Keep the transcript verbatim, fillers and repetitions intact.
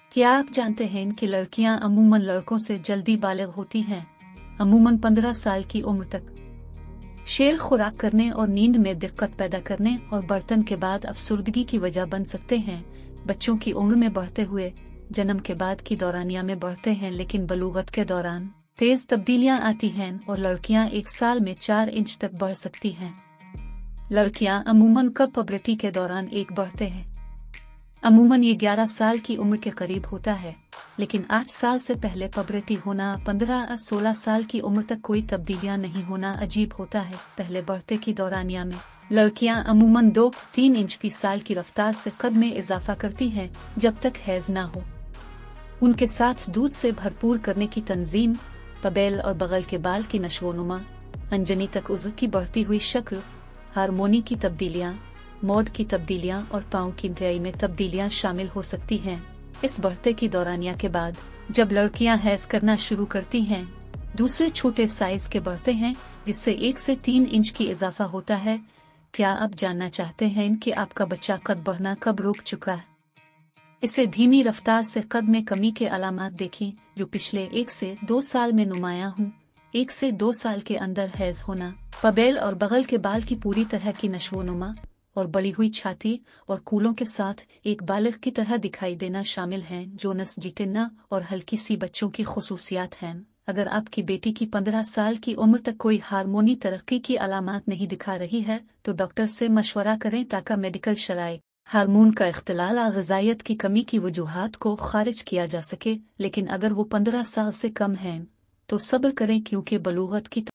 क्या आप जानते हैं कि लड़कियां अमूमन लड़कों से जल्दी बालिग होती हैं, अमूमन पंद्रह साल की उम्र तक। शेर खुराक करने और नींद में दिक्कत पैदा करने और बर्तन के बाद अफसुर्दगी की वजह बन सकते हैं। बच्चों की उम्र में बढ़ते हुए जन्म के बाद की दौरानिया में बढ़ते हैं, लेकिन बलूगत के दौरान तेज तब्दीलियां आती हैं और लड़कियां एक साल में चार इंच तक बढ़ सकती हैं। लड़कियां अमूमन कब पबर्टी के दौरान एक बढ़ते हैं? अमूमन ये ग्यारह साल की उम्र के करीब होता है, लेकिन आठ साल से पहले पबर्टी होना, पंद्रह सोलह साल की उम्र तक कोई तब्दीलियां नहीं होना अजीब होता है। पहले बढ़ते की दौरानिया में लड़कियां अमूमन दो तीन इंच फी साल की रफ्तार से कद में इजाफा करती हैं जब तक हैज ना हो। उनके साथ दूध से भरपूर करने की तंजीम, पबेल और बगल के बाल की नशोनुमा, अंजनी तक उज़्व की बढ़ती हुई शक्ल, हार्मोनी की तब्दीलियां, मोड की तब्दीलियां और पाँव की ऊंचाई में तब्दीलियां शामिल हो सकती हैं। इस बढ़ते की दौरानिया के बाद जब लड़कियां हैज करना शुरू करती हैं, दूसरे छोटे साइज के बढ़ते हैं जिससे एक से तीन इंच की इजाफा होता है। क्या आप जानना चाहते हैं कि आपका बच्चा कद बढ़ना कब रुक चुका है? इसे धीमी रफ्तार से कद में कमी के अलामात देखें जो पिछले एक से दो साल में नुमायां हूँ। एक से दो साल के अंदर हैज होना, पबेल और बगल के बाल की पूरी तरह की नशोनुमा और बड़ी हुई छाती और कूलों के साथ एक बालिग की तरह दिखाई देना शामिल हैं, जो नसजिटिना और हल्की सी बच्चों की खुसूसियात हैं। अगर आपकी बेटी की पंद्रह साल की उम्र तक कोई हार्मोनी तरक्की की अलामात नहीं दिखा रही है तो डॉक्टर से मशवरा करें ताकि मेडिकल शराइ हार्मोन का इख्तिलाल और ग़िज़ाइयत की कमी की वजूहात को खारिज किया जा सके। लेकिन अगर वो पंद्रह साल से कम हैं तो सब्र करें, क्योंकि बलूगत की